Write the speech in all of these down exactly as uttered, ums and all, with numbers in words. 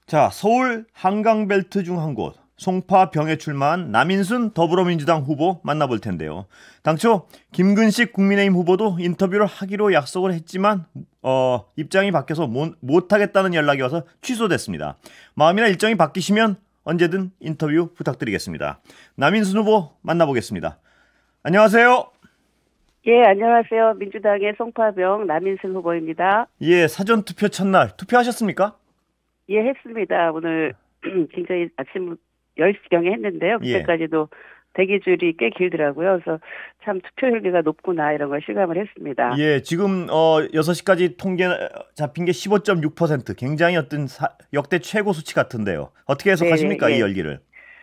자, 서울 한강벨트 중 한 곳, 송파병에 출마한 남인순 더불어민주당 후보 만나볼 텐데요. 당초 김근식 국민의힘 후보도 인터뷰를 하기로 약속을 했지만 어, 입장이 바뀌어서 못, 못하겠다는 연락이 와서 취소됐습니다. 마음이나 일정이 바뀌시면 언제든 인터뷰 부탁드리겠습니다. 남인순 후보 만나보겠습니다. 안녕하세요. 예, 안녕하세요. 민주당의 송파병 남인순 후보입니다. 예, 사전투표 첫날 투표하셨습니까? 예, 했습니다. 오늘 굉장히 아침 열 시경에 했는데요. 예. 그때까지도 대기줄이 꽤 길더라고요. 그래서 참 투표율비가 높구나 이런 걸 실감을 했습니다. 예, 지금 어 여섯 시까지 통계 잡힌 게 십오 점 육 퍼센트. 굉장히 어떤 사, 역대 최고 수치 같은데요. 어떻게 해석하십니까? 네, 예. 이 열기를?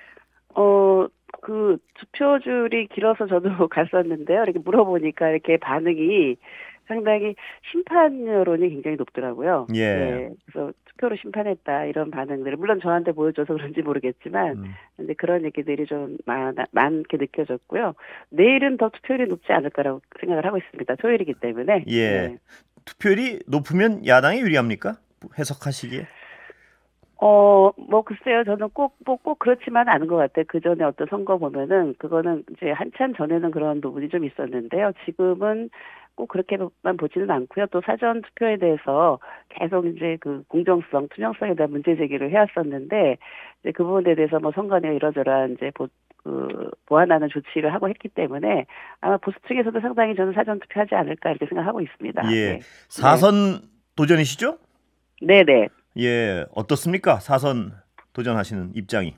어, 그 투표줄이 길어서 저도 갔었는데요. 이렇게 물어보니까 이렇게 반응이 상당히 심판 여론이 굉장히 높더라고요. 예. 네, 그래서 투표로 심판했다 이런 반응들을 물론 저한테 보여줘서 그런지 모르겠지만, 음. 근데 그런 얘기들이 좀 많, 많게 느껴졌고요. 내일은 더 투표율이 높지 않을까라고 생각을 하고 있습니다. 토요일이기 때문에. 예. 네. 투표율이 높으면 야당이 유리합니까? 해석하시기에? 어, 뭐, 글쎄요. 저는 꼭, 뭐, 꼭 그렇지만은 않은 것 같아요. 그 전에 어떤 선거 보면은, 그거는 이제 한참 전에는 그런 부분이 좀 있었는데요. 지금은 꼭 그렇게만 보지는 않고요. 또 사전 투표에 대해서 계속 이제 그 공정성, 투명성에 대한 문제 제기를 해왔었는데, 이제 그 부분에 대해서 뭐 선관위가 이러저러한 이제 보, 그, 보완하는 조치를 하고 했기 때문에 아마 보수 측에서도 상당히 저는 사전 투표하지 않을까 이렇게 생각하고 있습니다. 예. 네. 사선 도전이시죠? 네네. 예. 어떻습니까? 사선 도전하시는 입장이.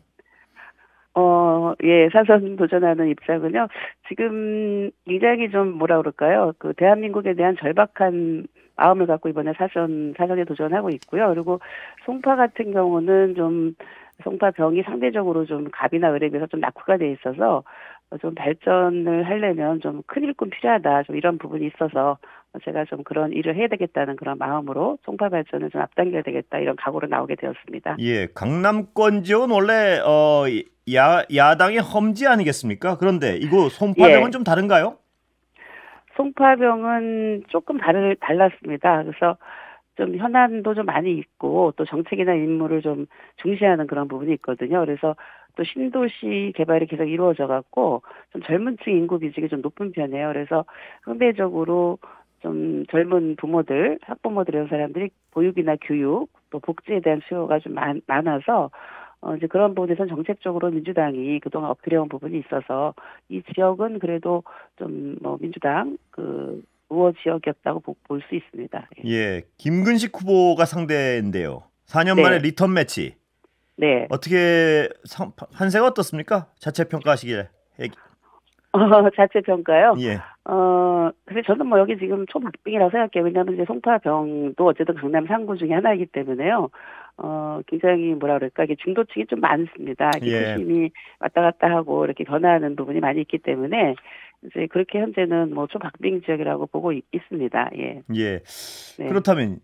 어, 예, 사선 도전하는 입장은요, 지금 굉장히 좀 뭐라 그럴까요? 그 대한민국에 대한 절박한 마음을 갖고 이번에 사선, 사선에 도전하고 있고요. 그리고 송파 같은 경우는 좀, 송파병이 상대적으로 좀 갑이나 을에 비해서 좀 낙후가 돼 있어서 좀 발전을 하려면 좀 큰 일꾼 필요하다. 좀 이런 부분이 있어서 제가 좀 그런 일을 해야 되겠다는 그런 마음으로 송파 발전을 좀 앞당겨야 되겠다. 이런 각오로 나오게 되었습니다. 예. 강남권 지역은 원래 어 야, 야당의 험지 아니겠습니까? 그런데 이거 송파병은 예. 좀 다른가요? 송파병은 조금 다르, 달랐습니다. 그래서 좀 현안도 좀 많이 있고 또 정책이나 임무를 좀 중시하는 그런 부분이 있거든요. 그래서 또 신도시 개발이 계속 이루어져 갖고 좀 젊은 층 인구 비중이 좀 높은 편이에요. 그래서 상대적으로 좀 젊은 부모들, 학부모들 이런 사람들이 보육이나 교육 또 복지에 대한 수요가 좀 많, 많아서 어, 이제 그런 부분에서는 정책적으로 민주당이 그동안 엎드려온 부분이 있어서 이 지역은 그래도 좀 뭐 민주당 그 우호 지역이었다고 볼 수 있습니다. 예. 예. 김근식 후보가 상대인데요. 사 년 만에 네. 리턴 매치. 네. 어떻게 상, 판세가 어떻습니까? 자체 평가하시기에. 어, 자체 평가요? 예. 어, 근데 저는 뭐 여기 지금 초박빙이라고 생각해요. 왜냐하면 이제 송파병도 어쨌든 강남 상구 중에 하나이기 때문에요. 어, 굉장히 뭐라 그럴까, 이게 중도층이 좀 많습니다. 예. 표심이 왔다 갔다 하고 이렇게 변화하는 부분이 많이 있기 때문에 이제 그렇게 현재는 뭐 초박빙 지역이라고 보고 있, 있습니다. 예. 예. 네. 그렇다면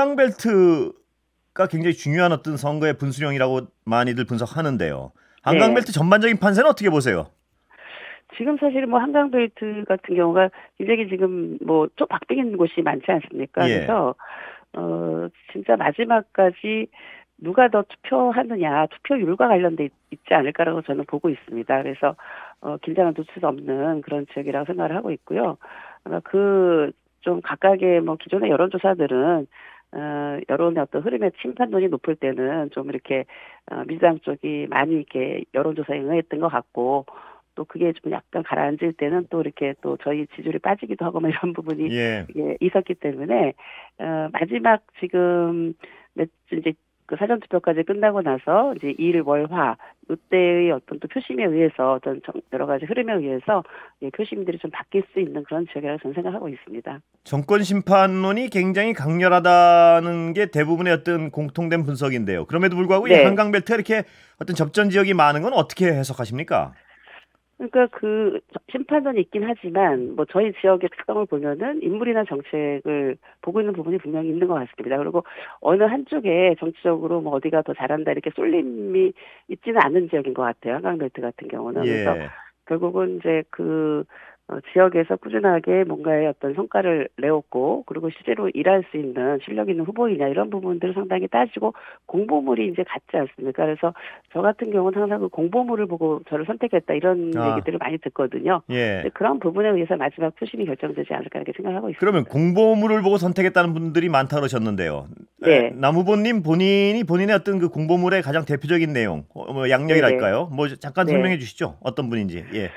한강벨트가 굉장히 중요한 어떤 선거의 분수령이라고 많이들 분석하는데요. 한강벨트 네. 전반적인 판세는 어떻게 보세요? 지금 사실 뭐 한강벨트 같은 경우가 굉장히 지금 뭐 좀 박빙인 곳이 많지 않습니까? 예. 그래서 어 진짜 마지막까지 누가 더 투표하느냐, 투표율과 관련돼 있, 있지 않을까라고 저는 보고 있습니다. 그래서 어 긴장을 놓칠 수 없는 그런 지역이라고 생각을 하고 있고요. 아마 그 좀 각각의 뭐 기존의 여론조사들은 어, 여론의 어떤 흐름의 심판론이 높을 때는 좀 이렇게 어, 민주당 쪽이 많이 이렇게 여론조사에 응했던 것 같고. 또 그게 좀 약간 가라앉을 때는 또 이렇게 또 저희 지지율이 빠지기도 하고 뭐 이런 부분이 예. 예, 있었기 때문에 어, 마지막 지금 몇 이제 그 사전 투표까지 끝나고 나서 이제 일, 월, 화 이때의 어떤 또 표심에 의해서 어떤 여러 가지 흐름에 의해서 예, 표심들이 좀 바뀔 수 있는 그런 지역이라고 저는 생각하고 있습니다. 정권 심판론이 굉장히 강렬하다는 게 대부분의 어떤 공통된 분석인데요. 그럼에도 불구하고 네. 이 한강벨트가 이렇게 어떤 접전 지역이 많은 건 어떻게 해석하십니까? 그러니까 그 심판론이 있긴 하지만 뭐 저희 지역의 특성을 보면은 인물이나 정책을 보고 있는 부분이 분명히 있는 것 같습니다. 그리고 어느 한쪽에 정치적으로 뭐 어디가 더 잘한다 이렇게 쏠림이 있지는 않은 지역인 것 같아요. 한강벨트 같은 경우는. 예. 그래서 결국은 이제 그 어, 지역에서 꾸준하게 뭔가의 어떤 성과를 내었고, 그리고 실제로 일할 수 있는 실력 있는 후보이냐, 이런 부분들을 상당히 따지고, 공보물이 이제 같지 않습니까? 그래서 저 같은 경우는 항상 그 공보물을 보고 저를 선택했다, 이런 아, 얘기들을 많이 듣거든요. 예. 근데 그런 부분에 의해서 마지막 표심이 결정되지 않을까 이렇게 생각하고 그러면 있습니다. 공보물을 보고 선택했다는 분들이 많다 그러셨는데요. 에, 네, 남 후보님 본인이 본인의 어떤 그 공보물의 가장 대표적인 내용, 어, 뭐 네네, 양력이랄까요? 뭐 잠깐 설명해 네. 주시죠. 어떤 분인지. 예.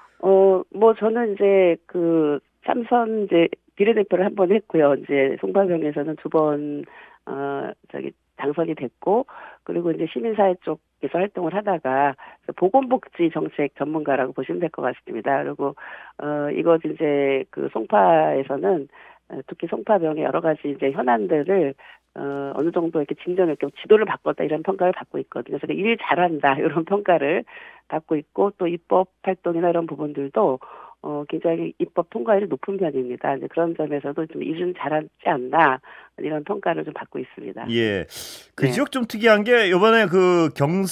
어, 뭐 저는 이제 그 삼선 이제 비례대표를 한 번 했고요. 이제 송파병에서는 두 번, 어, 저기 당선이 됐고, 그리고 이제 시민사회 쪽에서 활동을 하다가 보건복지 정책 전문가라고 보시면 될 것 같습니다. 그리고, 어, 이것 이제 그 송파에서는 어, 특히 송파병의 여러 가지 이제 현안들을 어, 어느 정도 이렇게 진정 있게 지도를 바꿨다 이런 평가를 받고 있거든요. 그래서 일 잘한다 이런 평가를 받고 있고 또 입법 활동이나 이런 부분들도 어, 굉장히 입법 통과율이 높은 편입니다. 이제 그런 점에서도 좀 일은 잘하지 않나 이런 평가를 좀 받고 있습니다. 예. 그 네, 지역 좀 특이한 게 이번에 그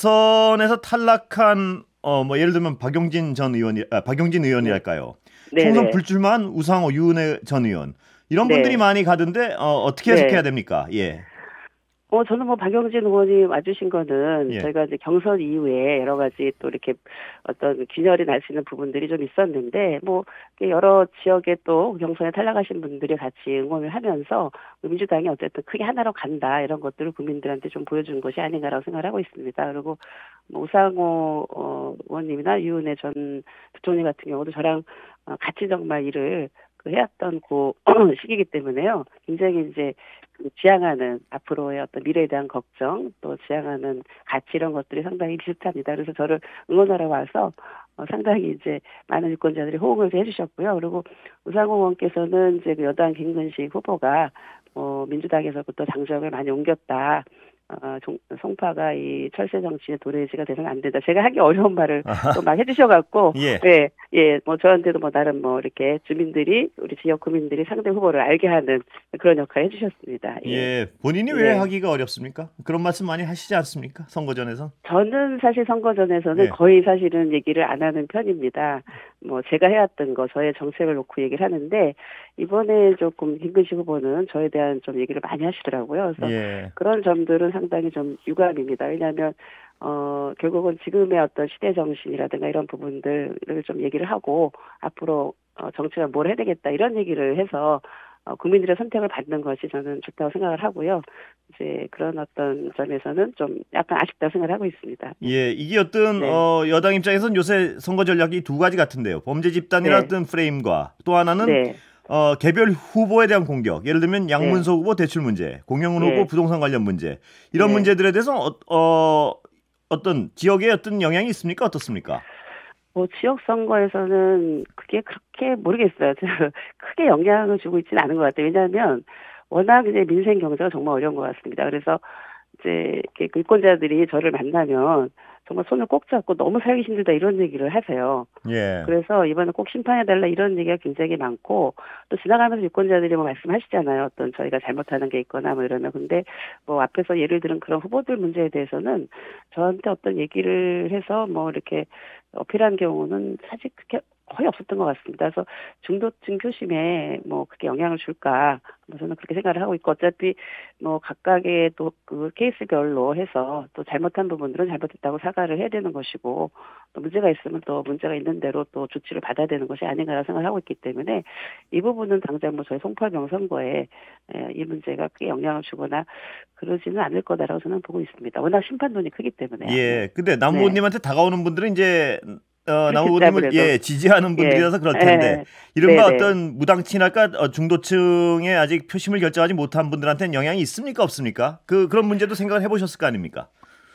경선에서 탈락한 어 뭐 예를 들면 박용진 전 의원이 아, 박용진 네, 의원이랄까요. 네, 총선 네, 불출마한 우상호 유은혜 전 의원 이런 분들이 네, 많이 가던데 어, 어떻게 해석해야 네. 됩니까? 예. 어, 저는 뭐 박영진 의원이 와주신 거는 예. 저희가 이제 경선 이후에 여러 가지 또 이렇게 어떤 균열이 날 수 있는 부분들이 좀 있었는데, 뭐, 이렇게 여러 지역에 또 경선에 탈락하신 분들이 같이 응원을 하면서 민주당이 어쨌든 크게 하나로 간다, 이런 것들을 국민들한테 좀 보여준 것이 아닌가라고 생각을 하고 있습니다. 그리고 뭐 우상호 어, 의원님이나 유은혜 전 부총리 같은 경우도 저랑 어, 같이 정말 일을 그 해왔던 그 시기이기 때문에요. 굉장히 이제 그 지향하는 앞으로의 어떤 미래에 대한 걱정 또 지향하는 가치 이런 것들이 상당히 비슷합니다. 그래서 저를 응원하러 와서 어, 상당히 이제 많은 유권자들이 호응을 해주셨고요. 그리고 우상호 의원께서는 이제 그 여당 김근식 후보가 어, 민주당에서부터 당적을 많이 옮겼다. 어, 종, 송파가 이 철새 정치의 도래지가 돼서는 안 된다. 제가 하기 어려운 말을 또 막 해주셔갖고, 예. 예, 예, 뭐 저한테도 뭐 나름 뭐 이렇게 주민들이, 우리 지역 구민들이 상대 후보를 알게 하는 그런 역할을 해주셨습니다. 예, 예. 본인이 왜 네. 하기가 어렵습니까? 그런 말씀 많이 하시지 않습니까? 선거 전에서? 저는 사실 선거 전에서는 예. 거의 사실은 얘기를 안 하는 편입니다. 뭐 제가 해왔던 거, 저의 정책을 놓고 얘기를 하는데 이번에 조금 김근식 후보는 저에 대한 좀 얘기를 많이 하시더라고요. 그래서 예. 그런 점들은 상당히 좀 유감입니다. 왜냐하면 어 결국은 지금의 어떤 시대 정신이라든가 이런 부분들을 좀 얘기를 하고 앞으로 어, 정치가 뭘 해야 되겠다 이런 얘기를 해서 어, 국민들의 선택을 받는 것이 저는 좋다고 생각을 하고요. 이제 그런 어떤 점에서는 좀 약간 아쉽다고 생각을 하고 있습니다. 네. 예, 이게 어떤 네. 어, 여당 입장에서는 요새 선거 전략이 두 가지 같은데요. 범죄 집단이라는 네. 어떤 프레임과 또 하나는 네. 어, 개별 후보에 대한 공격. 예를 들면 네. 양문석 후보 대출 문제, 공영훈 후보 예. 부동산 관련 문제. 이런 네. 문제들에 대해서 어, 어, 어떤 지역에 어떤 영향이 있습니까? 어떻습니까? 뭐 지역 선거에서는 그게 그렇게 모르겠어요. 크게 영향을 주고 있지는 않은 것 같아요. 왜냐하면 워낙 이제 민생 경제가 정말 어려운 것 같습니다. 그래서 이제 이렇게 그 유권자들이 저를 만나면 정말 손을 꼭 잡고 너무 살기 힘들다 이런 얘기를 하세요. 예. 그래서 이번에 꼭 심판해달라 이런 얘기가 굉장히 많고 또 지나가면서 유권자들이 뭐 말씀하시잖아요. 어떤 저희가 잘못하는 게 있거나 뭐 이러면 근데 뭐 앞에서 예를 들은 그런 후보들 문제에 대해서는 저한테 어떤 얘기를 해서 뭐 이렇게 어필한 경우는 사실 그렇게 거의 없었던 것 같습니다. 그래서 중도층 표심에 뭐 그렇게 영향을 줄까? 뭐 저는 그렇게 생각을 하고 있고 어차피 뭐 각각의 또 그 케이스별로 해서 또 잘못한 부분들은 잘못했다고 사과를 해야 되는 것이고 또 문제가 있으면 또 문제가 있는 대로 또 조치를 받아야 되는 것이 아닌가라는 생각을 하고 있기 때문에 이 부분은 당장 뭐 저희 송파병 선거에 이 문제가 크게 영향을 주거나 그러지는 않을 거다라고 저는 보고 있습니다. 워낙 심판론이 크기 때문에요. 네. 예. 근데 남 네. 후보님한테 다가오는 분들은 이제 어, 남 그렇겠죠, 후보님을 아무래도. 예, 지지하는 예. 분들이라서 그럴 텐데 예. 이른바 네네. 어떤 무당친할까 어, 중도층에 아직 표심을 결정하지 못한 분들한테는 영향이 있습니까 없습니까? 그 그런 문제도 생각을 해보셨을 거 아닙니까?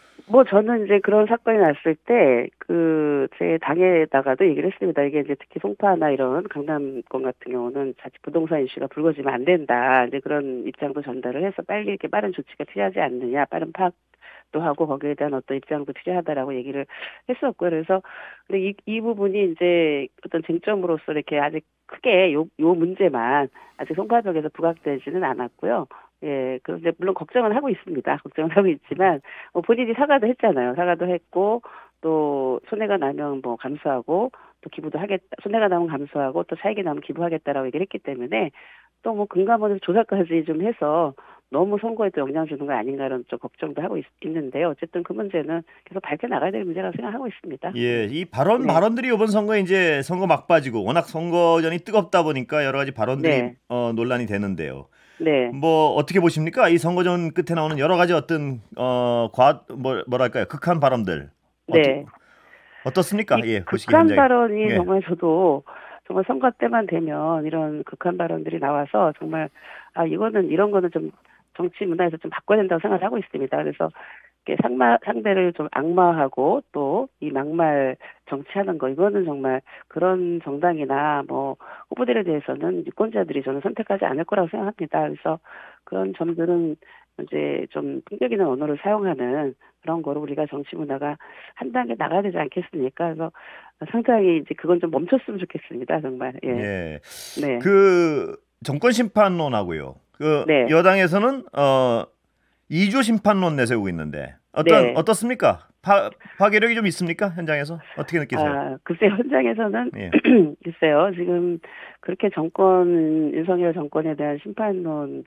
뭐 저는 이제 그런 사건이 났을 때 그 제 당에다가도 얘기를 했습니다. 이게 이제 특히 송파나 이런 강남권 같은 경우는 자칫 부동산 이슈가 불거지면 안 된다. 이제 그런 입장도 전달을 해서 빨리 이렇게 빠른 조치가 필요하지 않느냐, 빠른 파악도 하고 거기에 대한 어떤 입장도 필요하다라고 얘기를 했었고요. 그래서 근데 이, 이 부분이 이제 어떤 쟁점으로서 이렇게 아직 크게 요, 요 문제만 아직 송파벽에서 부각되지는 않았고요. 예, 그런데 물론 걱정은 하고 있습니다. 걱정은 하고 있지만 뭐 본인이 사과도 했잖아요. 사과도 했고 또 손해가 나면 뭐 감수하고 또 기부도 하겠다, 손해가 나면 감수하고 또 사익이 나면 기부하겠다라고 얘기를 했기 때문에 또 뭐 금감원에서 조사까지 좀 해서 너무 선거에 또 영향 주는 거 아닌가라는 좀 걱정도 하고 있, 는데요 어쨌든 그 문제는 계속 밝혀 나가야 될 문제라고 생각하고 있습니다. 예, 이 발언 네. 발언들이 이번 선거에 이제 선거 막바지고 워낙 선거전이 뜨겁다 보니까 여러 가지 발언들이 네. 어, 논란이 되는데요. 네. 뭐 어떻게 보십니까? 이 선거전 끝에 나오는 여러 가지 어떤 어과 뭐, 뭐랄까요? 극한 발언들 어떻게 네. 어떻습니까? 이 예, 보시기 극한 현장에. 발언이 예. 정말 저도 정말 선거 때만 되면 이런 극한 발언들이 나와서 정말 아 이거는 이런 거는 좀 정치 문화에서 좀 바꿔야 된다고 생각을 하고 있습니다. 그래서 이렇게 상마, 상대를 좀 악마하고 또 이 막말 정치하는 거 이거는 정말 그런 정당이나 뭐 후보들에 대해서는 유권자들이 저는 선택하지 않을 거라고 생각합니다. 그래서 그런 점들은 이제 좀 폭력 있는 언어를 사용하는 그런 거로 우리가 정치 문화가 한 단계 나가야 되지 않겠습니까? 그래서 상당히 이제 그건 좀 멈췄으면 좋겠습니다. 정말. 예. 예. 네. 그 정권 심판론하고요. 그 네. 여당에서는 어 이주 심판론 내세우고 있는데 어떤 네. 어떻습니까? 파, 파괴력이 좀 있습니까? 현장에서 어떻게 느끼세요? 아, 글쎄요, 현장에서는, 예. 글쎄요, 지금 그렇게 정권, 윤석열 정권에 대한 심판론이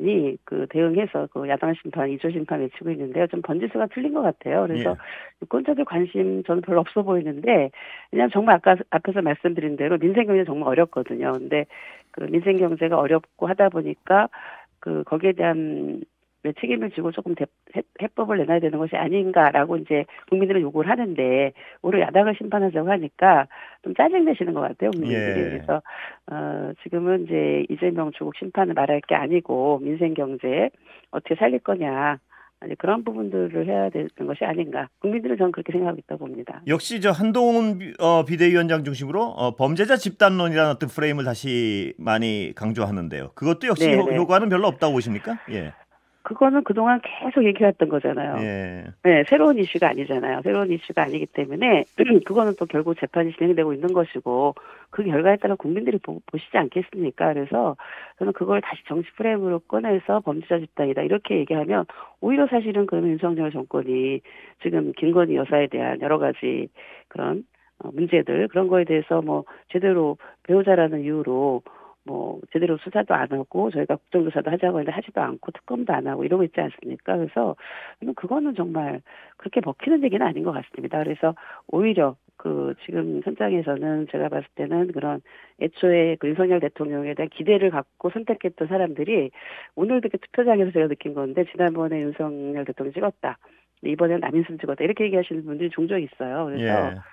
그 대응해서 그 야당 심판, 이조 심판 외치고 있는데요. 좀 번지수가 틀린 것 같아요. 그래서 예. 유권자들 관심 저는 별로 없어 보이는데, 왜냐하면 정말 아까, 앞에서 말씀드린 대로 민생경제 정말 어렵거든요. 근데 그 민생경제가 어렵고 하다 보니까 그 거기에 대한 왜 책임을 지고 조금 대, 해, 해법을 내놔야 되는 것이 아닌가라고 이제 국민들은 요구를 하는데 오히려 야당을 심판하자고 하니까 좀 짜증내시는 것 같아요 국민들이. 예. 그래서 어, 지금은 이제 이재명 조국 심판을 말할 게 아니고 민생 경제 어떻게 살릴 거냐 이제 그런 부분들을 해야 되는 것이 아닌가. 국민들은 저는 그렇게 생각하고 있다고 봅니다. 역시 저 한동훈 비- 어, 비대위원장 중심으로 어, 범죄자 집단론이라는 어떤 프레임을 다시 많이 강조하는데요. 그것도 역시 네, 효, 네. 효과는 별로 없다고 보십니까? 예. 그거는 그동안 계속 얘기했던 거잖아요. 예. 네, 새로운 이슈가 아니잖아요. 새로운 이슈가 아니기 때문에 그거는 또 결국 재판이 진행되고 있는 것이고 그 결과에 따라 국민들이 보, 보시지 않겠습니까? 그래서 저는 그걸 다시 정치 프레임으로 꺼내서 범죄자 집단이다 이렇게 얘기하면 오히려 사실은 그러면 윤석열 정권이 지금 김건희 여사에 대한 여러 가지 그런 어, 문제들 그런 거에 대해서 뭐 제대로 배우자라는 이유로 뭐 제대로 수사도 안 하고 저희가 국정조사도 하자고 했는데 하지도 않고 특검도 안 하고 이러고 있지 않습니까? 그래서 그거는 정말 그렇게 먹히는 얘기는 아닌 것 같습니다. 그래서 오히려 그 지금 현장에서는 제가 봤을 때는 그런 애초에 그 윤석열 대통령에 대한 기대를 갖고 선택했던 사람들이 오늘도 이렇게 투표장에서 제가 느낀 건데 지난번에 윤석열 대통령 찍었다. 이번에는 남인순 찍었다. 이렇게 얘기하시는 분들이 종종 있어요. 그래서 예.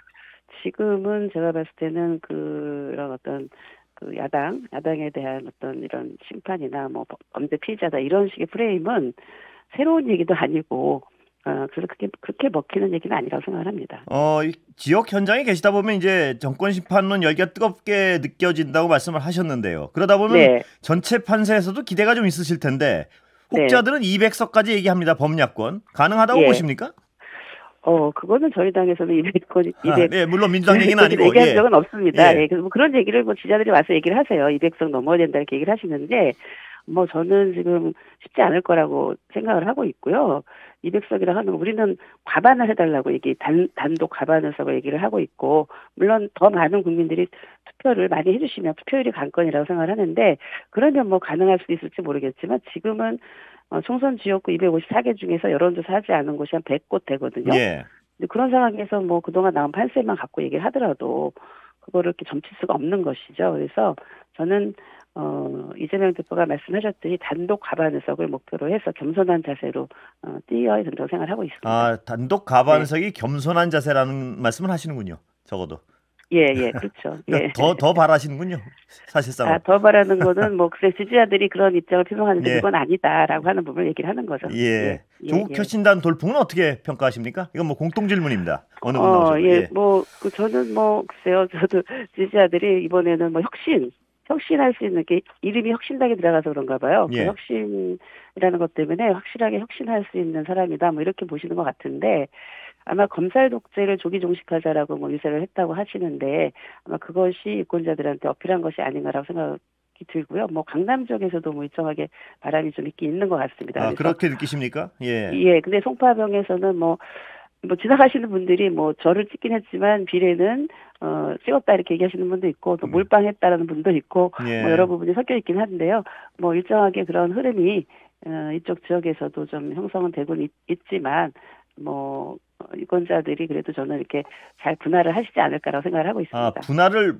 지금은 제가 봤을 때는 그런 어떤 그 야당, 야당에 대한 어떤 이런 심판이나 뭐 범죄 피의자다 이런 식의 프레임은 새로운 얘기도 아니고, 어, 그래서 그렇게, 그렇게 먹히는 얘기는 아니라고 생각을 합니다. 어, 이 지역 현장에 계시다 보면 이제 정권 심판론 열기가 뜨겁게 느껴진다고 말씀을 하셨는데요. 그러다 보면 네, 전체 판세에서도 기대가 좀 있으실 텐데 네, 혹자들은 이백 석까지 얘기합니다. 범야권. 가능하다고 예. 보십니까? 어, 그거는 저희 당에서는 이백 건, 아, 이백, 네, 물론 민주당 얘기는 아니고. 얘기한 예. 적은 없습니다. 예. 예, 그래서 뭐 그런 얘기를 뭐 지자들이 와서 얘기를 하세요. 이백 석 넘어야 된다 이렇게 얘기를 하시는데, 뭐 저는 지금 쉽지 않을 거라고 생각을 하고 있고요. 이백 석이라 하는 거 우리는 과반을 해달라고 얘기 단 단독 과반을 서고 얘기를 하고 있고 물론 더 많은 국민들이 투표를 많이 해주시면 투표율이 관건이라고 생각을 하는데 그러면 뭐 가능할 수도 있을지 모르겠지만 지금은 어, 총선 지역구 이백오십사 개 중에서 여론조사 하지 않은 곳이 한 백 곳 되거든요. 예. 근데 그런 상황에서 뭐 그동안 나온 판세만 갖고 얘기를 하더라도 그거를 이렇게 점칠 수가 없는 것이죠. 그래서 저는 어, 이재명 대표가 말씀하셨듯이 단독 과반의석을 목표로 해서 겸손한 자세로 어, 뛰어야 된다고 생각을 하고 있습니다. 아, 단독 네. 과반석이 겸손한 자세라는 말씀을 하시는군요. 적어도. 예, 예, 그렇죠. 그러니까 예. 더, 더 바라시는군요. 아, 사실상은. 더 바라는 거는 뭐, 글쎄, 지지자들이 그런 입장을 표명하는데 예. 그건 아니다라고 하는 부분을 얘기를 하는 거죠. 예, 예. 예, 조국 예. 혁신단 돌풍은 어떻게 평가하십니까? 이건 뭐 공통 질문입니다. 어느 분 어, 나오셔도. 예, 예. 뭐, 그 저는 뭐, 글쎄요, 저도 지지자들이 이번에는 뭐 혁신, 혁신할 수 있는 게 이름이 혁신당에 들어가서 그런가 봐요. 그 예. 혁신이라는 것 때문에 확실하게 혁신할 수 있는 사람이다. 뭐 이렇게 보시는 것 같은데 아마 검찰 독재를 조기 종식하자라고 뭐 유세를 했다고 하시는데 아마 그것이 유권자들한테 어필한 것이 아닌가라고 생각이 들고요. 뭐 강남 쪽에서도 뭐 일정하게 바람이 좀 있긴 있는 것 같습니다. 아, 그래서 그렇게 느끼십니까? 예. 예, 근데 송파병에서는 뭐 뭐 지나가시는 분들이 뭐 저를 찍긴 했지만 비례는 어 찍었다 이렇게 얘기하시는 분도 있고 또 몰빵했다라는 분도 있고 예. 뭐 여러 부분이 섞여 있긴 한데요. 뭐 일정하게 그런 흐름이 어, 이쪽 지역에서도 좀 형성은 되고 있, 있지만 뭐 유권자들이 그래도 저는 이렇게 잘 분할을 하시지 않을까라고 생각을 하고 있습니다. 아, 분할을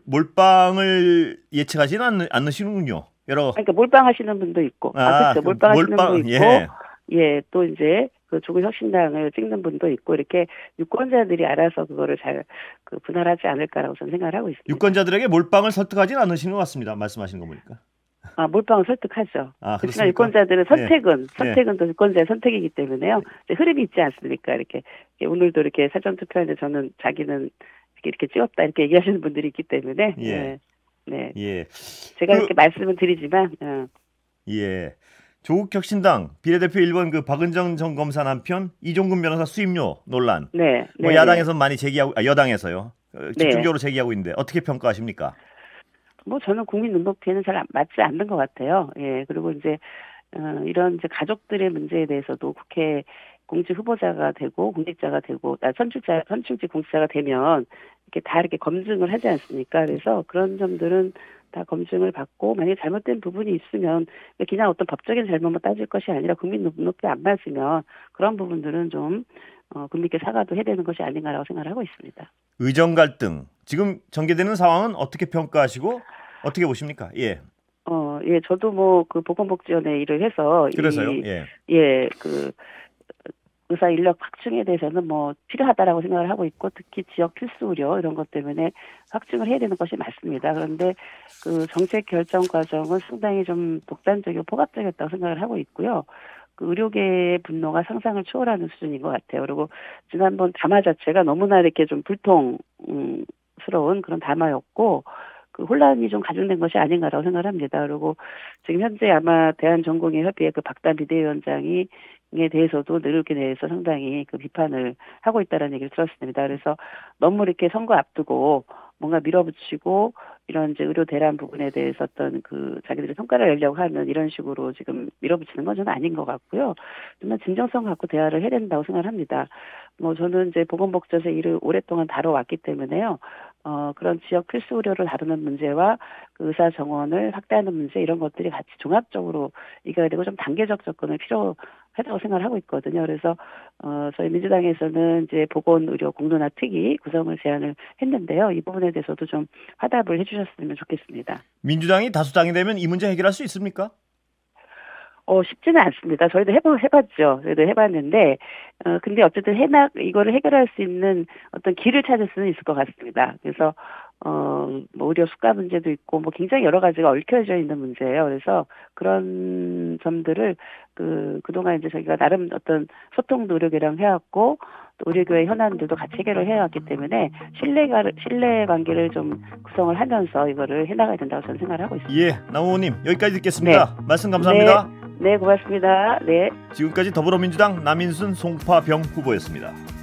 몰빵을 예측하지는 않, 않으시는군요. 여러 그러니까 몰빵하시는 분도 있고, 아, 아 그렇죠. 몰빵하시는 몰빵, 분도 있고, 예. 예, 또 이제 그 조국혁신당을 찍는 분도 있고 이렇게 유권자들이 알아서 그거를 잘 그 분할하지 않을까라고 저는 생각을 하고 있습니다. 유권자들에게 몰빵을 설득하지는 않으시는 것 같습니다. 말씀하시는 거 보니까. 아, 몰빵을 설득하죠. 아, 그렇지만 그렇습니까? 유권자들은 선택은 예. 선택은 또 유권자의 선택이기 때문에요. 이제 흐름이 있지 않습니까? 이렇게, 이렇게 오늘도 이렇게 사전 투표하는데 저는 자기는 이렇게, 이렇게 찍었다 이렇게 얘기하시는 분들이 있기 때문에 예. 네, 네. 예. 제가 그, 이렇게 말씀을 드리지만 어. 예. 조국 혁신당 비례대표 일 번 그 박은정 전 검사 남편 이종근 변호사 수임료 논란. 네. 뭐 네, 야당에서 많이 제기하고 아, 여당에서요. 어, 집중적으로 네. 제기하고 있는데 어떻게 평가하십니까? 뭐 저는 국민 눈높이에는 잘 맞지 않는 것 같아요. 예. 그리고 이제 어, 이런 이제 가족들의 문제에 대해서도 국회 공직 후보자가 되고 공직자가 되고 아, 선출자 선출직 공직자가 되면 이렇게 다 이렇게 검증을 하지 않습니까? 그래서 그런 점들은 다 검증을 받고 만약에 잘못된 부분이 있으면 그냥 어떤 법적인 잘못만 따질 것이 아니라 국민 눈높이에 안 맞으면 그런 부분들은 좀 어, 국민께 사과도 해야 되는 것이 아닌가라고 생각을 하고 있습니다. 의정 갈등 지금 전개되는 상황은 어떻게 평가하시고 어떻게 보십니까? 예. 어, 예, 저도 뭐 그 보건복지원에 일을 해서 그래서요. 이, 예. 예, 그 의사 인력 확충에 대해서는 뭐 필요하다라고 생각을 하고 있고 특히 지역 필수 의료 이런 것 때문에 확충을 해야 되는 것이 맞습니다. 그런데 그 정책 결정 과정은 상당히 좀 독단적이고 포괄적이었다고 생각을 하고 있고요. 그 의료계의 분노가 상상을 초월하는 수준인 것 같아요. 그리고 지난번 담화 자체가 너무나 이렇게 좀 불통스러운 그런 담화였고 그 혼란이 좀 가중된 것이 아닌가라고 생각을 합니다. 그리고 지금 현재 아마 대한전공의협의회 그 박단 비대위원장이 에 대해서도 의료계 내에서 상당히 그 비판을 하고 있다는 얘기를 들었습니다. 그래서 너무 이렇게 선거 앞두고 뭔가 밀어붙이고 이런 이제 의료 대란 부분에 대해서 어떤 그 자기들이 성과를 내려고 하는 이런 식으로 지금 밀어붙이는 건 저는 아닌 것 같고요. 정말 진정성 갖고 대화를 해야 된다고 생각을 합니다. 뭐 저는 이제 보건복지에서 일을 오랫동안 다뤄왔기 때문에요. 어, 그런 지역 필수 의료를 다루는 문제와 그 의사 정원을 확대하는 문제 이런 것들이 같이 종합적으로 이겨야 되고 좀 단계적 접근을 필요하다고 생각을 하고 있거든요. 그래서 어, 저희 민주당에서는 이제 보건의료 공론화 특위 구성을 제안을 했는데요. 이 부분에 대해서도 좀 화답을 해주셨으면 좋겠습니다. 민주당이 다수당이 되면 이 문제 해결할 수 있습니까? 어, 쉽지는 않습니다. 저희도 해보, 해봤죠. 저희도 해봤는데, 어, 근데 어쨌든 해나, 이거를 해결할 수 있는 어떤 길을 찾을 수는 있을 것 같습니다. 그래서, 어, 뭐, 의료 수가 문제도 있고, 뭐, 굉장히 여러 가지가 얽혀져 있는 문제예요. 그래서 그런 점들을, 그, 그동안 이제 저희가 나름 어떤 소통도 의료계랑 해왔고, 또 의료교의 현안들도 같이 해결을 해왔기 때문에, 신뢰가, 신뢰 관계를 좀 구성을 하면서 이거를 해나가야 된다고 저는 생각을 하고 있습니다. 예, 남호님 여기까지 듣겠습니다. 네. 말씀 감사합니다. 네, 네, 고맙습니다. 네. 지금까지 더불어민주당 남인순 송파병 후보였습니다.